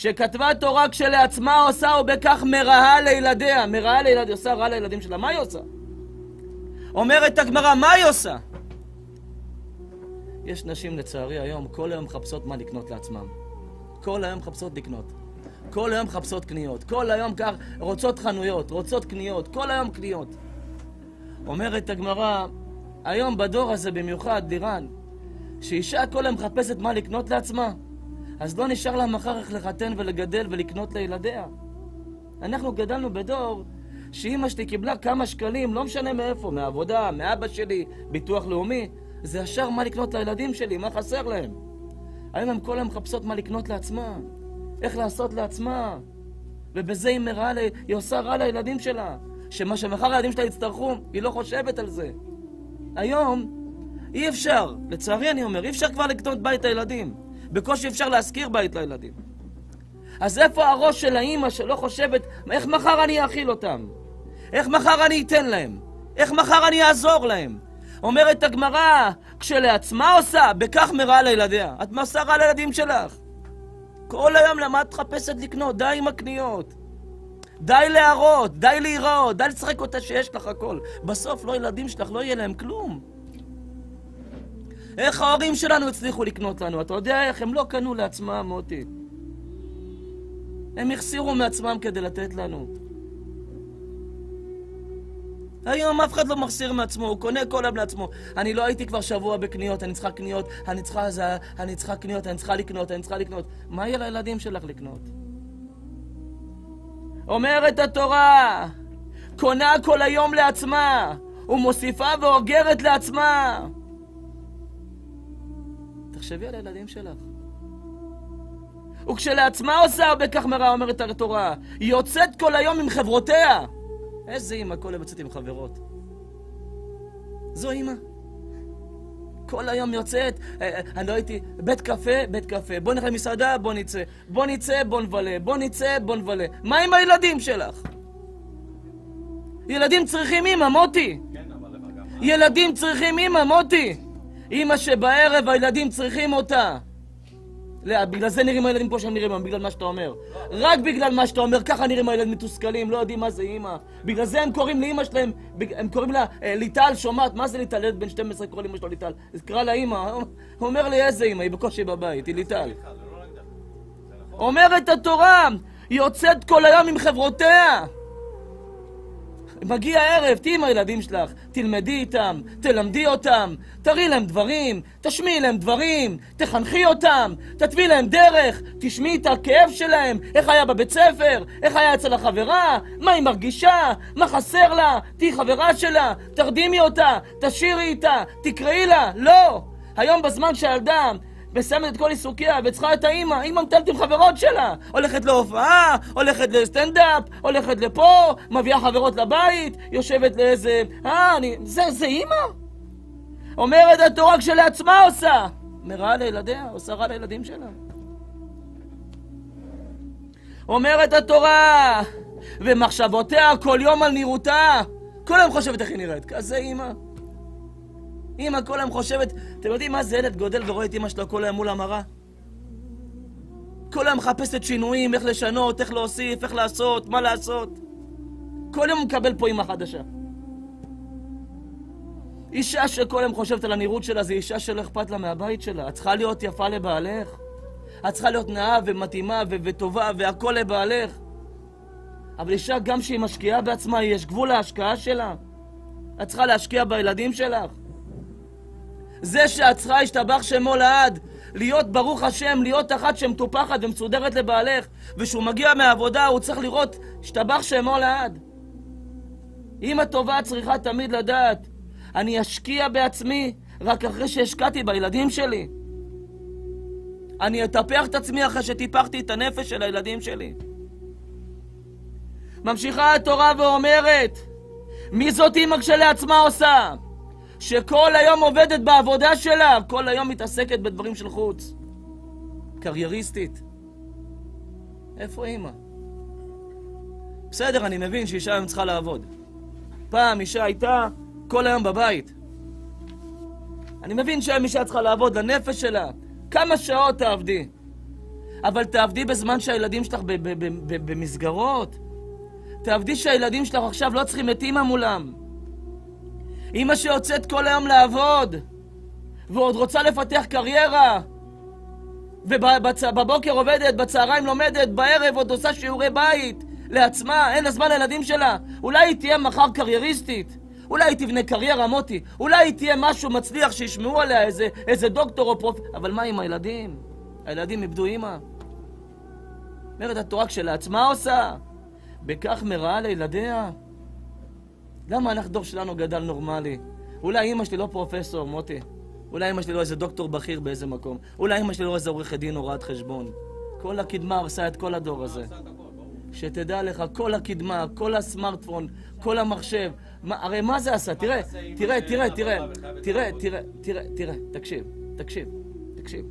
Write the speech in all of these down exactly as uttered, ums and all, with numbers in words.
שכתבה תורה כשלעצמה עושה ובכך מרעה לילדיה. מרעה לילדיה, עושה רע לילדים שלה. מה היא עושה? אומרת הגמרא, מה היא עושה? יש נשים לצערי היום, כל היום מחפשות מה לקנות לעצמם. כל היום מחפשות לקנות. כל היום מחפשות קניות. כל היום כך רוצות חנויות, רוצות קניות. כל היום קניות. אומרת הגמרא, היום בדור הזה במיוחד, לירן, שאישה כל היום מחפשת מה לקנות לעצמה, אז לא נשאר לה מחר איך לחתן ולגדל ולקנות לילדיה. אנחנו גדלנו בדור שאמא שלי קיבלה כמה שקלים, לא משנה מאיפה, מהעבודה, מאבא שלי, ביטוח לאומי, זה ישר מה לקנות לילדים שלי, מה חסר להם. היום הם כל היום מחפשות מה לקנות לעצמה, איך לעשות לעצמה, ובזה היא מראה, היא עושה רע לילדים שלה, שמה שמחר הילדים שלה יצטרכו, היא לא חושבת על זה. היום אי אפשר, לצערי אני אומר, אי אפשר כבר לקנות בית לילדים, בקושי אפשר להזכיר בית לילדים. אז איפה הראש של האמא שלא חושבת, איך מחר אני אאכיל אותם? איך מחר אני אתן להם? איך מחר אני אעזור להם? אומרת הגמרא, כשלעצמה עושה, בכך מראה לילדיה. את עושה רע לילדים שלך. כל היום למה את חפשת לקנות? די עם הקניות. די להראות, די להיראות, די לשחק אותה שיש לך הכל. בסוף לא ילדים שלך, לא יהיה להם כלום. איך ההורים שלנו הצליחו לקנות לנו? אתה יודע איך? הם לא קנו לעצמם, מוטי. הם החסירו מעצמם כדי לתת לנו. היום אף אחד לא מחסיר מעצמו, הוא קונה כל היום לעצמו. אני לא הייתי כבר שבוע בקניות, אני צריכה קניות, אני צריכה זה, אני צריכה קניות, אני צריכה לקנות, אני צריכה לקנות. מה יהיה לילדים שלך לקנות? אומרת התורה, קונה כל היום לעצמה, ומוסיפה ואוגרת לעצמה. תחשבי על הילדים שלך. וכשלעצמה עושה בכך מראה, אומרת התורה, היא יוצאת כל היום עם חברותיה. איזה אמא כל היום יוצאת עם חברות? זו אמא. כל היום יוצאת, אני לא הייתי, בית קפה, בית קפה, בוא נלך למסעדה, בוא נצא, בוא נצא, בוא נבלה, בוא נצא, בוא נבלה. מה עם הילדים שלך? ילדים צריכים אמא, מוטי. כן, אבל גם... ילדים צריכים אמא, מוטי. אמא שבערב הילדים צריכים אותה. לא, בגלל זה נראים הילדים פה שהם נראים, בגלל מה שאתה אומר. רק בגלל מה שאתה אומר, ככה נראים הילדים מתוסכלים, לא יודעים מה זה אמא. בגלל זה הם קוראים לאמא שלהם, הם קוראים לה ליטל, שומעת, מה זה ליטל? ילד בן שתים עשרה קורא לאמא שלו ליטל. אז קרא לה אמא, הוא אומר לי איזה אמא, היא בקושי בבית, היא ליטל. אומרת התורה, היא יוצאת כל היום עם חברותיה. מגיע הערב, תהי עם הילדים שלך, תלמדי איתם, תלמדי אותם, תראי להם דברים, תשמיעי להם דברים, תחנכי אותם, תתווי להם דרך, תשמיעי את הכאב שלהם, איך היה בבית ספר, איך היה אצל החברה, מה היא מרגישה, מה חסר לה, תהי חברה שלה, תרדימי אותה, תשירי איתה, תקראי לה, לא! היום בזמן שהילדה מסיימת את כל עיסוקיה וצריכה את האמא, אמא מטלת עם חברות שלה, הולכת להופעה, הולכת לסטנדאפ, הולכת לפה, מביאה חברות לבית, יושבת לאיזה... אה, אני... זה, זה אמא? אומרת התורה כשלעצמה עושה, מראה לילדיה, עושה רע לילדים שלה. אומרת התורה, ומחשבותיה כל יום על נראותה, כל היום חושבת איך היא נראית, כזה אמא. אמא כל היום חושבת, אתם יודעים מה זה ילד גודל ורואה את אמא שלו כל היום מול המראה? כל היום מחפשת שינויים, איך לשנות, איך להוסיף, איך לעשות, מה לעשות. כל יום מקבל פה אמא חדשה. אישה שכל היום חושבת על הנראות שלה, זה אישה שלא אכפת לה מהבית שלה. את צריכה להיות יפה לבעלך. את צריכה להיות נאה ומתאימה ו- וטובה והכל לבעלך. אבל אישה גם שהיא משקיעה בעצמה, יש גבול להשקעה שלה. את צריכה להשקיע בילדים שלך. זה שאת צריכה להשתבח שמו לעד, להיות ברוך השם, להיות אחת שמטופחת ומסודרת לבעלך, ושהוא מגיע מהעבודה הוא צריך לראות השתבח שמו לעד. אמא טובה צריכה תמיד לדעת, אני אשקיע בעצמי רק אחרי שהשקעתי בילדים שלי. אני אטפח את עצמי אחרי שטיפחתי את הנפש של הילדים שלי. ממשיכה התורה ואומרת, מי זאת אמא כשלעצמה עושה? שכל היום עובדת בעבודה שלה, כל היום מתעסקת בדברים של חוץ. קרייריסטית. איפה אמא? בסדר, אני מבין שאישה היום צריכה לעבוד. פעם אישה הייתה כל היום בבית. אני מבין שהיום אישה צריכה לעבוד לנפש שלה. כמה שעות תעבדי. אבל תעבדי בזמן שהילדים שלך במסגרות. תעבדי שהילדים שלך עכשיו לא צריכים את אמא מולם. אמא שיוצאת כל היום לעבוד, ועוד רוצה לפתח קריירה, ובבוקר עובדת, בצהריים לומדת, בערב עוד עושה שיעורי בית לעצמה, אין לה זמן לילדים שלה. אולי היא תהיה מחר קרייריסטית, אולי היא תבנה קריירה מוטי, אולי היא תהיה משהו מצליח שישמעו עליה, איזה, איזה דוקטור או פרופ... אבל מה עם הילדים? הילדים איבדו אמא. אומרת התורה כשלעצמה עושה, בכך מראה לילדיה. למה אנחנו דור שלנו גדל נורמלי? אולי אמא שלי לא פרופסור, מוטי. אולי אמא שלי לא איזה דוקטור בכיר באיזה מקום. אולי אמא שלי לא איזה עורך דין או רואת חשבון. כל הקדמה עושה את כל הדור הזה. שתדע לך, כל הקדמה, כל הסמארטפון, כל המחשב. מה, הרי מה זה עשה? תראה, תראה, תראה, תראה, תראה, תראה, תראה, תראה, תקשיב, תקשיב, תקשיב.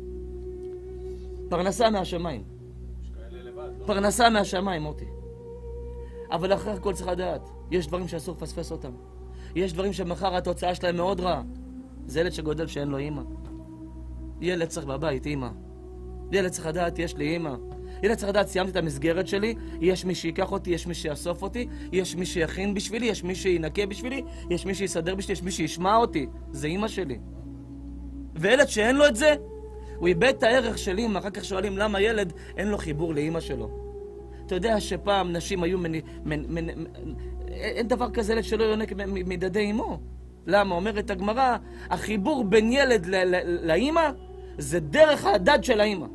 פרנסה מהשמיים. פרנסה מהשמיים, מוטי. אבל אחרי הכל צריך לדעת, יש דברים שאסור לפספס אותם. יש דברים שמחר התוצאה שלהם מאוד רעה. זה ילד שגודל שאין לו אמא. ילד צריך בבית אמא. ילד צריך לדעת, יש לי אמא. ילד צריך לדעת, סיימתי את המסגרת שלי, יש מי שיקח אותי, יש מי שיאסוף אותי, יש מי שיכין בשבילי, יש מי שינקה בשבילי, יש מי שיסדר בשבילי, יש מי שישמע אותי. זה אמא שלי. וילד שאין לו את זה, הוא איבד את הערך של אמא. אחר כך שואלים למה ילד אין לו חיבור לאמא שלו. אתה יודע שפעם נשים היו מני... מנ... מנ... מנ... אין דבר כזה ילד שלא יונק מדדי אמו. למה? אומרת הגמרא, החיבור בין ילד ל... ל... לאמא זה דרך הדד של האמא.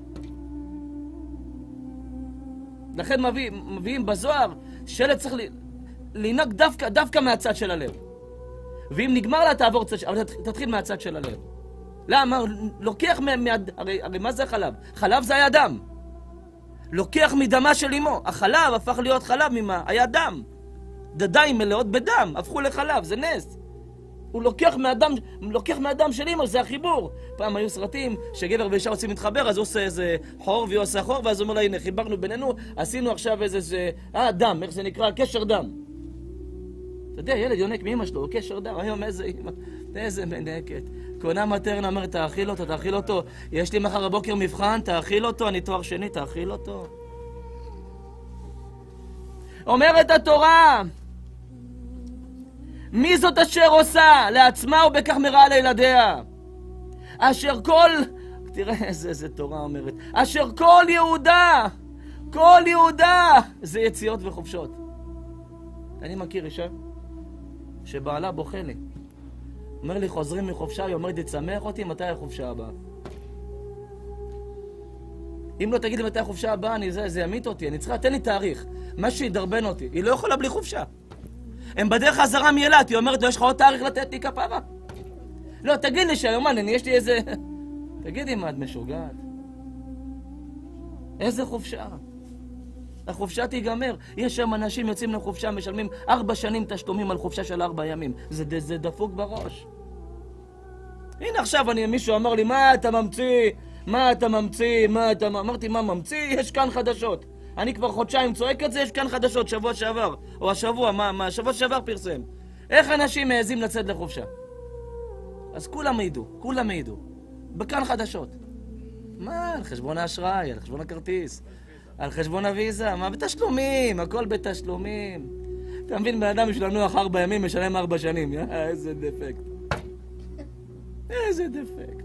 לכן מביא, מביאים בזוהר שילד צריך לנהוג דווקא, דווקא מהצד של הלב. ואם נגמר לה תעבור צד, אבל תתחיל מהצד של הלב. למה? לוקח מה... מה... הרי, הרי מה זה חלב? חלב זה היה דם. לוקח מדמה של אמו. החלב הפך להיות חלב ממה? היה דם. דדיים מלאות בדם, הפכו לחלב, זה נס. הוא לוקח מהדם, לוקח מהדם של אמא, זה החיבור. פעם היו סרטים שגבר ואישה רוצים להתחבר, אז הוא עושה איזה חור והיא עושה חור, ואז הוא אומר לה, הנה, חיברנו בינינו, עשינו עכשיו איזה, זה, אה, דם, איך זה נקרא? קשר דם. אתה יודע, ילד יונק מאמא שלו, הוא קשר דם, היום איזה אמא, איזה מנקת. קונה מטרנה, אומרת, תאכיל אותו, תאכיל אותו. יש לי מחר הבוקר מבחן, תאכיל אותו, אני תואר שני, תאכיל אותו. אומרת התורה, מי זאת אשר עושה לעצמה ובכך מראה לילדיה? אשר כל, תראה איזה, איזה תורה אומרת, אשר כל יהודה, כל יהודה, זה יציאות וחופשות. אני מכיר אישה שבעלה בוכה לי. אומר לי, חוזרים מחופשה, היא אומרת, תצמח אותי, מתי החופשה הבאה? אם לא תגיד לי מתי החופשה הבאה, אני, זה, זה ימית אותי, אני צריכה, תן לי תאריך. מה שידרבן אותי, היא לא יכולה בלי חופשה. הם בדרך חזרה מאילת, היא אומרת לו, יש לך עוד תאריך לתת לי כפרה? לא, תגיד לי שהיומן, אני, יש לי איזה... תגידי מה, את משוגעת? איזה חופשה? החופשה תיגמר. יש שם אנשים יוצאים לחופשה, משלמים ארבע שנים תשלומים על חופשה של ארבע ימים. זה, זה דפוק בראש. הנה עכשיו אני, מישהו אמר לי, מה אתה ממציא? מה אתה ממציא? מה אתה... אמרתי, מה ממציא? יש כאן חדשות. אני כבר חודשיים צועק את זה, יש כאן חדשות, שבוע שעבר. או השבוע, מה, מה, שבוע שעבר פרסם. איך אנשים מעזים לצאת לחופשה? אז כולם ידעו, כולם ידעו. בכאן חדשות. מה? על חשבון האשראי, על חשבון הכרטיס, על חשבון הוויזה, מה? בתשלומים, הכל בתשלומים. אתה מבין, באדם יש לנוח ארבע ימים, משלם ארבע שנים. איזה דפקט. איזה דפקט.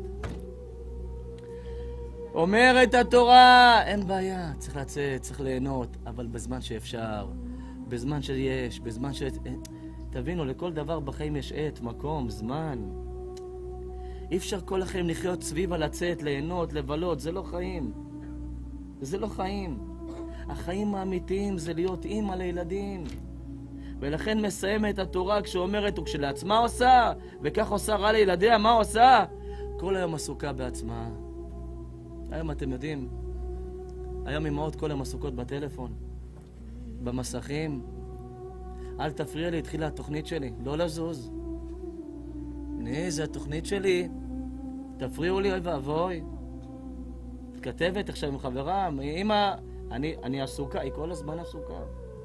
אומרת התורה, אין בעיה, צריך לצאת, צריך ליהנות, אבל בזמן שאפשר, בזמן שיש, בזמן ש... תבינו, לכל דבר בחיים יש עת, מקום, זמן. אי אפשר כל החיים לחיות סביב על לצאת, ליהנות, לבלות, זה לא חיים. זה לא חיים. החיים האמיתיים זה להיות אימא לילדים. ולכן מסיימת התורה כשאומרת, וכשלעצמה עושה, וכך עושה רע לילדיה, מה עושה? כל היום עסוקה בעצמה. היום אתם יודעים, היום אמהות כל היום עסוקות בטלפון, במסכים. אל תפריע לי, התחילה התוכנית שלי, לא לזוז. הנה, זה התוכנית שלי, תפריעו לי, אוי ואבוי. כתבת עכשיו עם חברה, אמא, אני, אני עסוקה, היא כל הזמן עסוקה.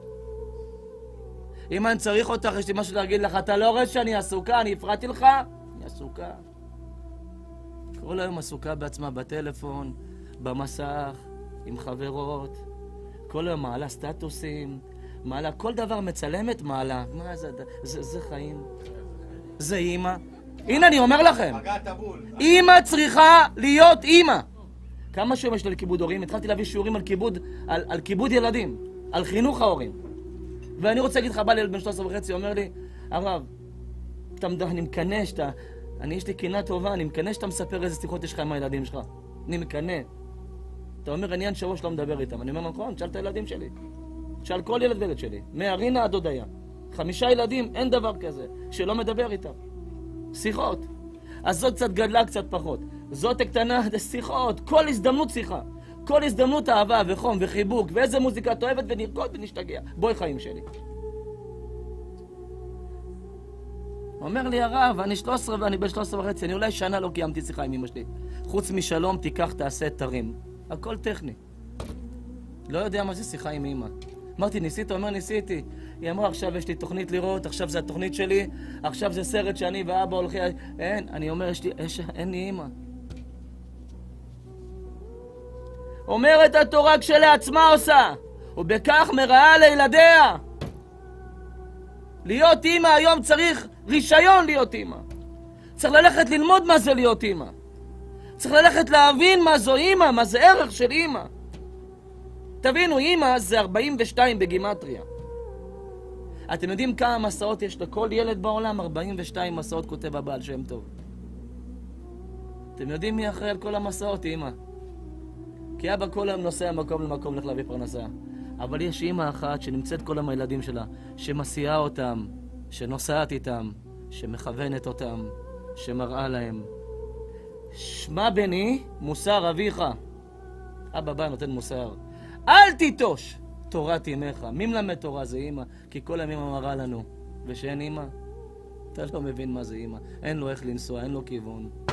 אמא, אני צריך אותך, יש לי משהו להגיד לך, אתה לא רואה שאני עסוקה, אני הפרעתי לך? אני עסוקה. כל היום עסוקה בעצמה בטלפון, במסך, עם חברות, כל היום מעלה סטטוסים, מעלה, כל דבר מצלמת, מעלה. מה זה, זה, זה חיים. זה אימא. הנה אני אומר לכם, אימא צריכה להיות אימא. כמה שיום יש לי לכיבוד הורים? התחלתי להביא שיעורים על כיבוד, על, על כיבוד ילדים, על חינוך ההורים. ואני רוצה להגיד לך, בא לי ילד בן שלוש עשרה וחצי, אומר לי, הרב, אתה, אני מקנה שאתה, אני יש לי קינה טובה, אני מקנה שאתה מספר איזה שיחות יש לך עם הילדים שלך. אני מקנה. אתה אומר, עניין שבוע שלא מדבר איתם. אני אומר, נכון, תשאל את הילדים שלי. תשאל כל ילד וילד שלי. מארינה עד הודיה. חמישה ילדים, אין דבר כזה, שלא מדבר איתם. שיחות. אז זאת קצת גדלה, קצת פחות. זאת הקטנה, זה שיחות. כל הזדמנות שיחה. כל הזדמנות אהבה וחום וחיבוק, ואיזה מוזיקה את אוהבת ונרקוד ונשתגע. בואי חיים שלי. אומר לי הרב, אני שלוש עשרה ואני בן שלוש עשרה וחצי, אני אולי שנה לא קיימתי שיחה עם אמא שלי. חוץ משלום, תיקח, תעשה, תרים. הכל טכני. לא יודע מה זה שיחה עם אמא. אמרתי, ניסית? אומר, ניסיתי. היא אמרה, עכשיו יש לי תוכנית לראות, עכשיו זה התוכנית שלי, עכשיו זה סרט שאני ואבא הולכים... אין, אני אומר, יש לי, יש, אין לי אמא. אומרת התורה כשלעצמה עושה, ובכך מראה לילדיה. להיות אמא היום צריך רישיון להיות אמא. צריך ללכת ללמוד מה זה להיות אמא. צריך ללכת להבין מה זו אמא, מה זה ערך של אמא. תבינו, אמא זה ארבעים ושתיים בגימטריה. אתם יודעים כמה מסעות יש לכל ילד בעולם? ארבעים ושתיים מסעות כותב הבעל שם טוב. אתם יודעים מי אחראי על כל המסעות? אמא. כי אבא כל היום נוסע מקום למקום לך להביא פרנסה. אבל יש אמא אחת שנמצאת כל עם הילדים שלה, שמסיעה אותם, שנוסעת איתם, שמכוונת אותם, שמראה להם. שמע בני, מוסר אביך. אבא בא נותן מוסר. אל תיטוש תורת אמך. מי מלמד תורה? זה אמא. כי כל הימים אמרה לנו. ושאין אמא, אתה לא מבין מה זה אמא. אין לו איך לנסוע, אין לו כיוון.